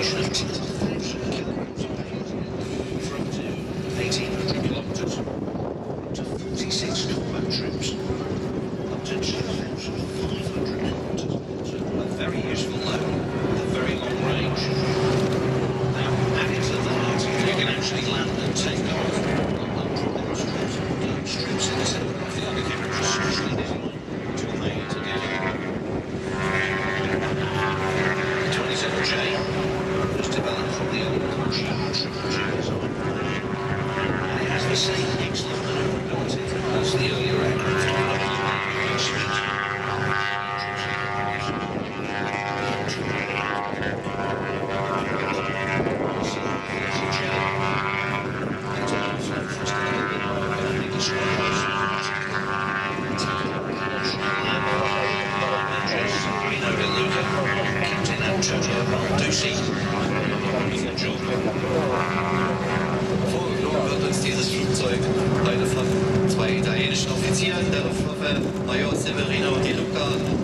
duration of 10,000 kilometers from 1,800 kilometers to 46 combat troops up to 2,500 kilometers. A very useful load with a very long range. Now, added to that, you can actually land and take off on unpropped strips in the center. I feel like a camera just specially designed to allow you to do that. The 27J was developed from the old G-Triple-J design. And it has the same excellent maneuverability as the earlier aircraft. Vorgeflogen wird uns dieses Flugzeug heute von zwei italienischen Offizieren der Luftwaffe, Major Severino Di Luca